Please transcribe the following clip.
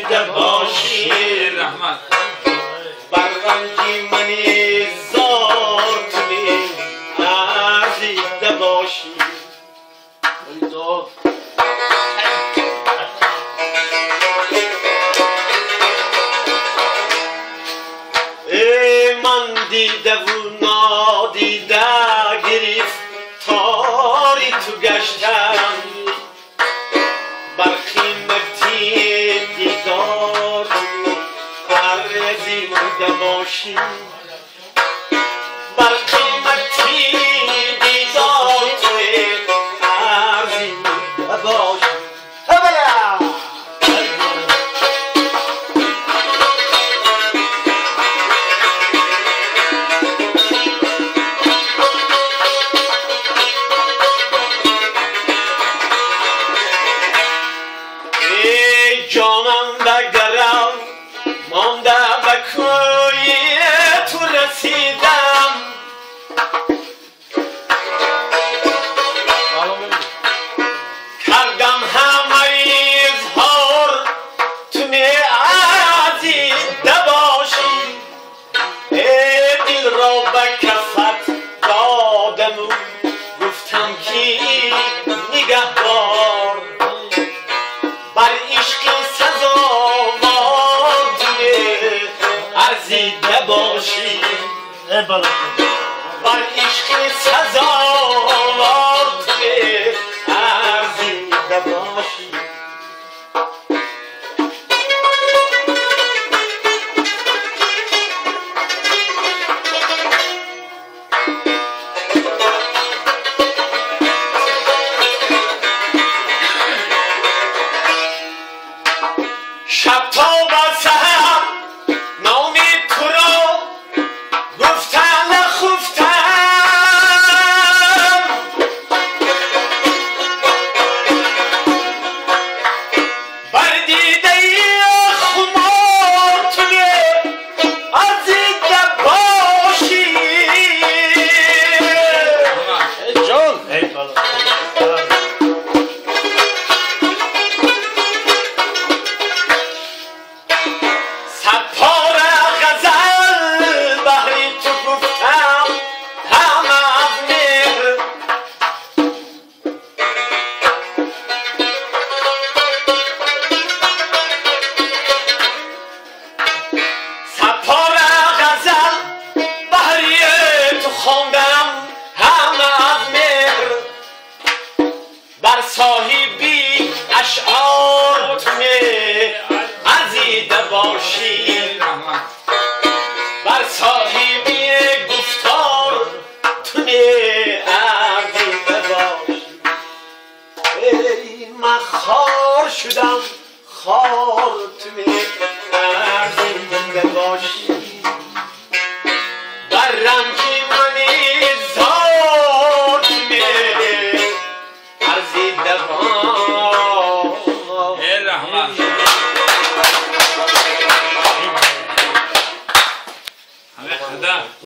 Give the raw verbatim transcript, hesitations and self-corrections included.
ارزیده باشی رحمت برنجی منی زار کنی ارزیده باشی ای من دیده و نادیده گرفتاری تو گشتم بر قیمتی دیدار ارزیده باشی بر قیمتی دیدار ارزیده باشی جانم بگرم مانده به کوی تو رسیدم کردم همه اظهار تو می عزیده باشی ای دل را به کفت دادم و گفتم که نگهدار بر عشق سزاوار ارزیده باشی بر عشق سزاوار ارزیده باشی شب تا به سحر نام تو را گفتم نخفتم بر دیده خمار تو ارزیده باشی جان سپار غزل بهری تو گفتم هم از مهر سپار غزل بهری تو خواندم هم از مهر بر صاحبی اشعار تو ارزیده باشی